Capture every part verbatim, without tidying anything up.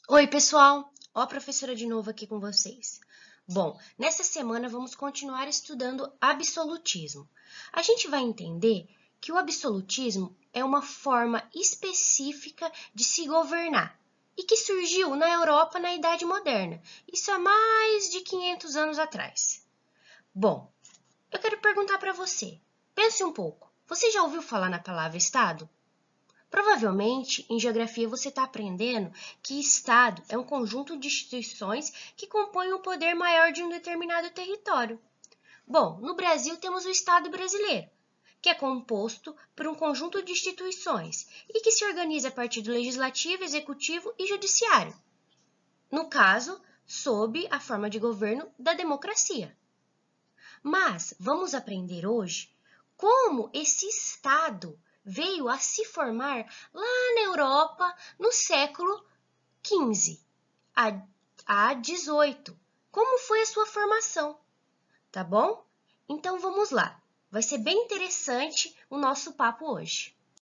Oi, pessoal! Ó, a professora de novo aqui com vocês. Bom, nessa semana vamos continuar estudando absolutismo. A gente vai entender que o absolutismo é uma forma específica de se governar e que surgiu na Europa na Idade Moderna, isso há mais de quinhentos anos atrás. Bom, eu quero perguntar para você, pense um pouco, você já ouviu falar na palavra Estado? Provavelmente, em geografia, você está aprendendo que Estado é um conjunto de instituições que compõem o poder maior de um determinado território. Bom, no Brasil temos o Estado brasileiro, que é composto por um conjunto de instituições e que se organiza a partir do legislativo, executivo e judiciário. No caso, sob a forma de governo da democracia. Mas vamos aprender hoje como esse Estado veio a se formar lá na Europa no século quinze a dezoito. Como foi a sua formação, tá bom? Então vamos lá, vai ser bem interessante o nosso papo hoje.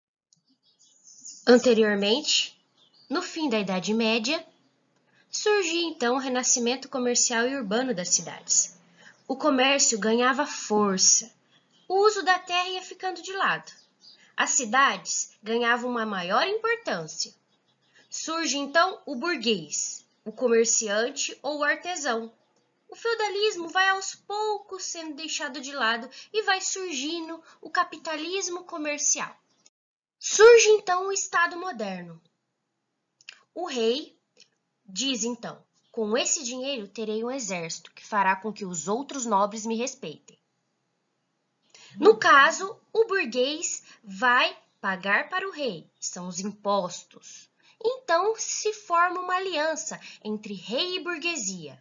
Anteriormente, no fim da Idade Média, surgia então o renascimento comercial e urbano das cidades. O comércio ganhava força, o uso da terra ia ficando de lado. As cidades ganhavam uma maior importância. Surge então o burguês, o comerciante ou o artesão. O feudalismo vai aos poucos sendo deixado de lado e vai surgindo o capitalismo comercial. Surge então o Estado moderno. O rei diz então: com esse dinheiro terei um exército que fará com que os outros nobres me respeitem. No caso, o burguês vai pagar para o rei, são os impostos. Então se forma uma aliança entre rei e burguesia.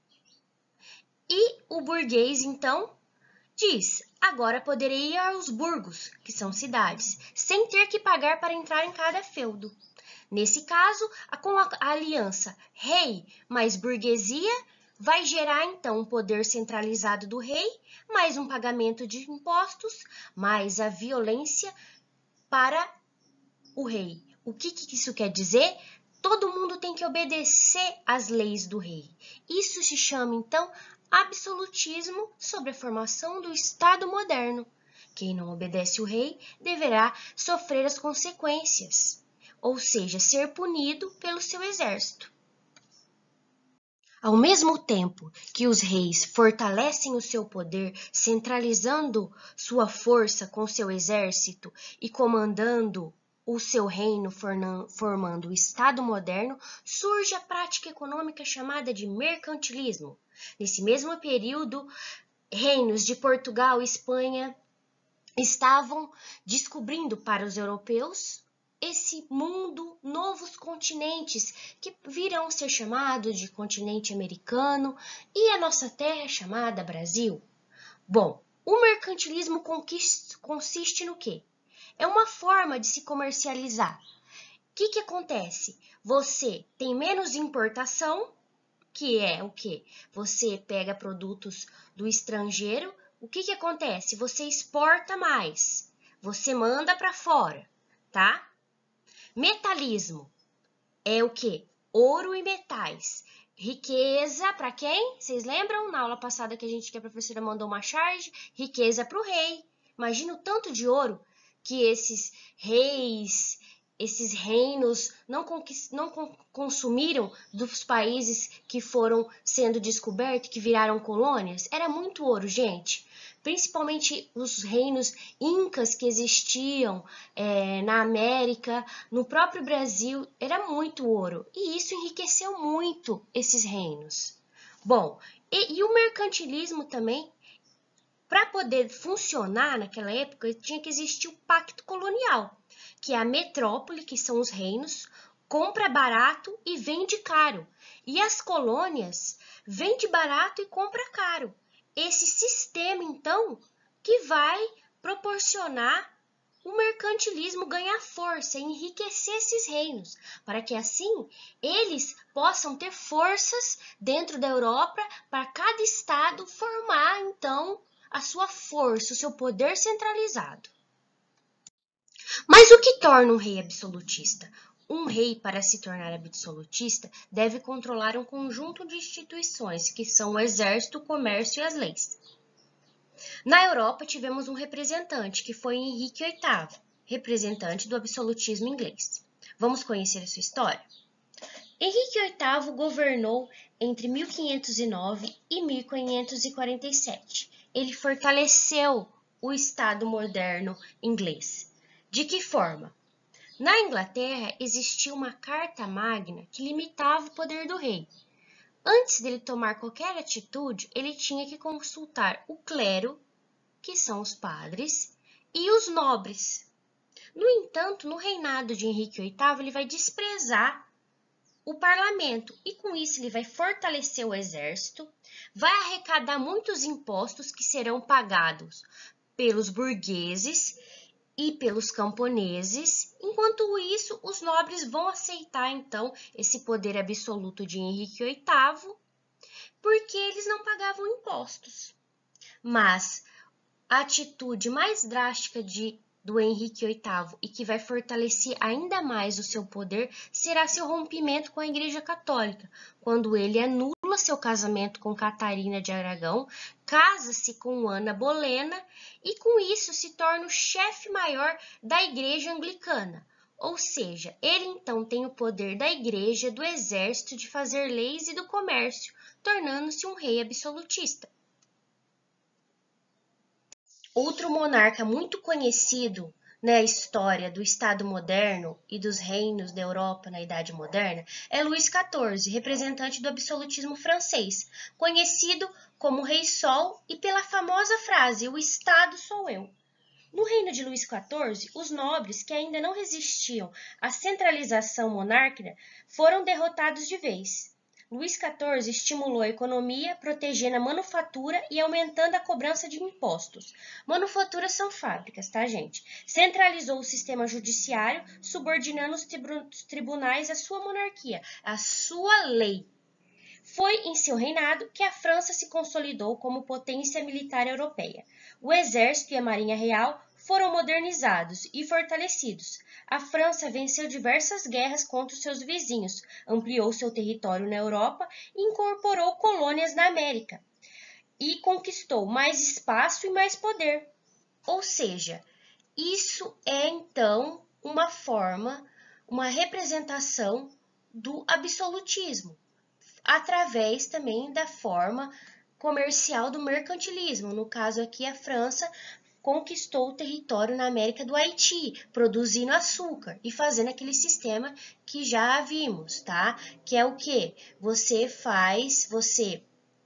E o burguês, então, diz: agora poderei ir aos burgos, que são cidades, sem ter que pagar para entrar em cada feudo. Nesse caso, com a aliança rei mais burguesia, vai gerar, então, um poder centralizado do rei, mais um pagamento de impostos, mais a violência para o rei. O que, que isso quer dizer? Todo mundo tem que obedecer às leis do rei. Isso se chama, então, absolutismo sobre a formação do Estado moderno. Quem não obedece o rei deverá sofrer as consequências, ou seja, ser punido pelo seu exército. Ao mesmo tempo que os reis fortalecem o seu poder, centralizando sua força com seu exército e comandando o seu reino, formando o Estado moderno, surge a prática econômica chamada de mercantilismo. Nesse mesmo período, reinos de Portugal e Espanha estavam descobrindo para os europeus esse mundo, novos continentes que virão ser chamados de continente americano e a nossa terra é chamada Brasil. Bom, o mercantilismo consiste no quê? É uma forma de se comercializar. O que que acontece? Você tem menos importação, que é o quê? Você pega produtos do estrangeiro. O que que acontece? Você exporta mais. Você manda para fora, tá? Metalismo é o quê? Ouro e metais. Riqueza para quem? Vocês lembram na aula passada que a gente que a professora mandou uma charge? Riqueza para o rei. Imagina o tanto de ouro que esses reis, esses reinos não, não consumiram dos países que foram sendo descobertos, que viraram colônias. Era muito ouro, gente. Principalmente os reinos incas que existiam é, na América, no próprio Brasil, era muito ouro. E isso enriqueceu muito esses reinos. Bom, e, e o mercantilismo também, para poder funcionar naquela época, tinha que existir o pacto colonial, que é a metrópole, que são os reinos, compra barato e vende caro. E as colônias vende barato e compra caro. Esse sistema, então, que vai proporcionar o mercantilismo ganhar força e enriquecer esses reinos, para que assim eles possam ter forças dentro da Europa para cada estado formar, então, a sua força, o seu poder centralizado. Mas o que torna um rei absolutista? Um rei, para se tornar absolutista, deve controlar um conjunto de instituições, que são o exército, o comércio e as leis. Na Europa, tivemos um representante, que foi Henrique oitavo, representante do absolutismo inglês. Vamos conhecer a sua história? Henrique oitavo governou entre mil quinhentos e nove e mil quinhentos e quarenta e sete. Ele fortaleceu o Estado moderno inglês. De que forma? Na Inglaterra, existia uma carta magna que limitava o poder do rei. Antes dele tomar qualquer atitude, ele tinha que consultar o clero, que são os padres, e os nobres. No entanto, no reinado de Henrique oitavo, ele vai desprezar o parlamento e com isso ele vai fortalecer o exército, vai arrecadar muitos impostos que serão pagados pelos burgueses e pelos camponeses. Enquanto isso, os nobres vão aceitar então esse poder absoluto de Henrique oitavo, porque eles não pagavam impostos. Mas a atitude mais drástica de do Henrique oitavo e que vai fortalecer ainda mais o seu poder será seu rompimento com a Igreja Católica, quando ele anula seu casamento com Catarina de Aragão, casa-se com Ana Bolena e com isso se torna o chefe maior da Igreja Anglicana. Ou seja, ele então tem o poder da Igreja, do exército, de fazer leis e do comércio, tornando-se um rei absolutista. Outro monarca muito conhecido na história do Estado moderno e dos reinos da Europa na Idade Moderna é Luís quatorze, representante do absolutismo francês, conhecido como Rei Sol e pela famosa frase, o Estado sou eu. No reino de Luís quatorze, os nobres, que ainda não resistiam à centralização monárquica, foram derrotados de vez. Luís quatorze estimulou a economia, protegendo a manufatura e aumentando a cobrança de impostos. Manufaturas são fábricas, tá, gente? Centralizou o sistema judiciário, subordinando os tribunais à sua monarquia, à sua lei. Foi em seu reinado que a França se consolidou como potência militar europeia. O exército e a marinha real foram modernizados e fortalecidos. A França venceu diversas guerras contra os seus vizinhos, ampliou seu território na Europa e incorporou colônias na América. E conquistou mais espaço e mais poder. Ou seja, isso é então uma forma, uma representação do absolutismo, através também da forma comercial do mercantilismo. No caso aqui, a França conquistou o território na América do Haiti, produzindo açúcar e fazendo aquele sistema que já vimos, tá? Que é o quê? Você faz, você,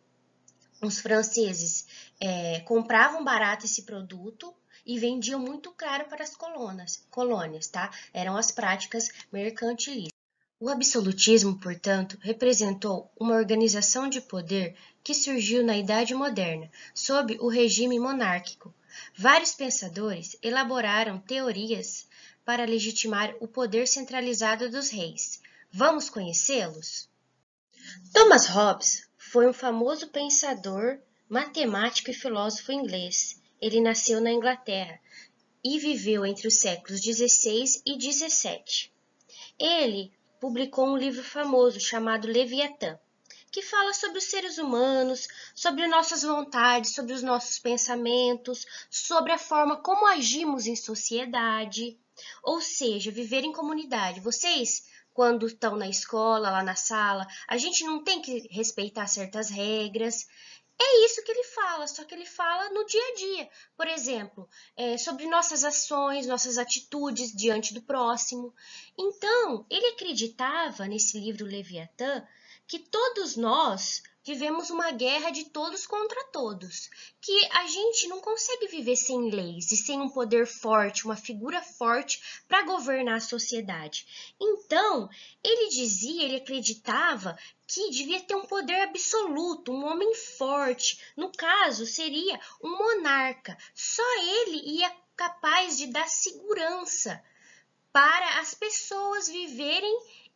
os franceses é, compravam barato esse produto e vendiam muito caro para as colônias, colônias, tá? Eram as práticas mercantilistas. O absolutismo, portanto, representou uma organização de poder que surgiu na Idade Moderna, sob o regime monárquico. Vários pensadores elaboraram teorias para legitimar o poder centralizado dos reis. Vamos conhecê-los? Thomas Hobbes foi um famoso pensador, matemático e filósofo inglês. Ele nasceu na Inglaterra e viveu entre os séculos dezesseis e dezessete. Ele publicou um livro famoso chamado Leviatã, que fala sobre os seres humanos, sobre nossas vontades, sobre os nossos pensamentos, sobre a forma como agimos em sociedade, ou seja, viver em comunidade. Vocês, quando estão na escola, lá na sala, a gente não tem que respeitar certas regras. É isso que ele fala, só que ele fala no dia a dia. Por exemplo, é, sobre nossas ações, nossas atitudes diante do próximo. Então, ele acreditava nesse livro Leviatã que todos nós vivemos uma guerra de todos contra todos, que a gente não consegue viver sem leis e sem um poder forte, uma figura forte para governar a sociedade. Então, ele dizia, ele acreditava que devia ter um poder absoluto, um homem forte. No caso, seria um monarca. Só ele ia capaz de dar segurança para as pessoas viverem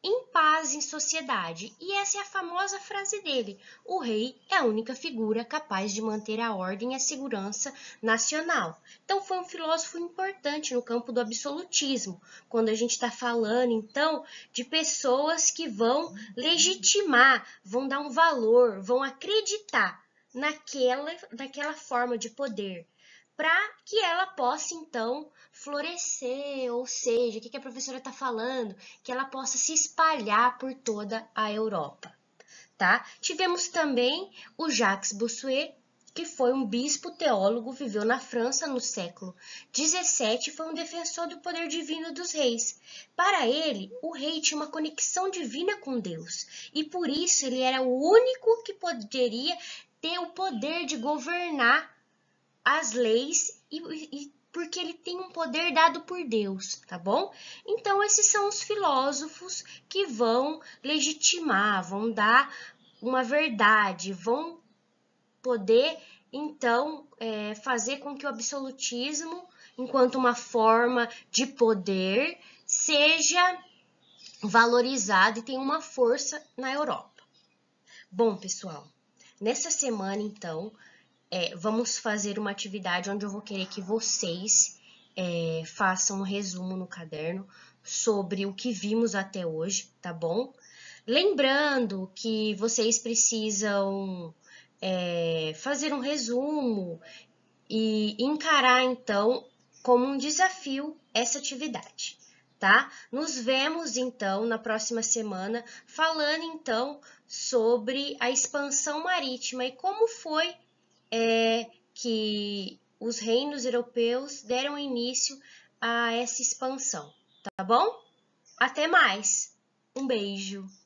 em paz em sociedade. E essa é a famosa frase dele: o rei é a única figura capaz de manter a ordem e a segurança nacional. Então, foi um filósofo importante no campo do absolutismo, quando a gente está falando, então, de pessoas que vão legitimar, vão dar um valor, vão acreditar naquela, naquela forma de poder, para que ela possa, então, florescer, ou seja, o que a professora está falando? Que ela possa se espalhar por toda a Europa, tá? Tivemos também o Jacques Bossuet, que foi um bispo teólogo, viveu na França no século dezessete e foi um defensor do poder divino dos reis. Para ele, o rei tinha uma conexão divina com Deus, e por isso ele era o único que poderia ter o poder de governar as leis e, e porque ele tem um poder dado por Deus, tá bom? Então, esses são os filósofos que vão legitimar, vão dar uma verdade, vão poder, então, é, fazer com que o absolutismo, enquanto uma forma de poder, seja valorizado e tenha uma força na Europa. Bom, pessoal, nessa semana, então, É, vamos fazer uma atividade onde eu vou querer que vocês é, façam um resumo no caderno sobre o que vimos até hoje, tá bom? Lembrando que vocês precisam é, fazer um resumo e encarar, então, como um desafio essa atividade, tá? Nos vemos, então, na próxima semana, falando, então, sobre a expansão marítima e como foi é que os reinos europeus deram início a essa expansão, tá bom? Até mais! Um beijo!